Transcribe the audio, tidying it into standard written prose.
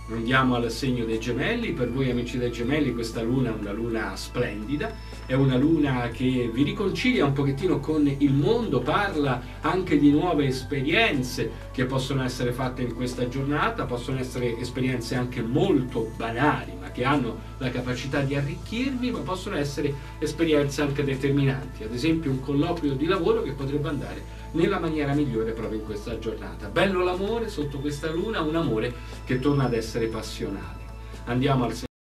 Andiamo al segno dei Gemelli. Per voi amici dei Gemelli questa luna è una luna splendida, è una luna che vi riconcilia un pochettino con il mondo, parla anche di nuove esperienze che possono essere fatte in questa giornata, possono essere esperienze anche molto banali, ma che hanno la capacità di arricchirvi, ma possono essere esperienze anche determinanti, ad esempio un colloquio di lavoro che potrebbe andare nella maniera migliore proprio in questa giornata. Bello l'amore sotto questa luna, un amore che torna ad essere passionale. Andiamo al segno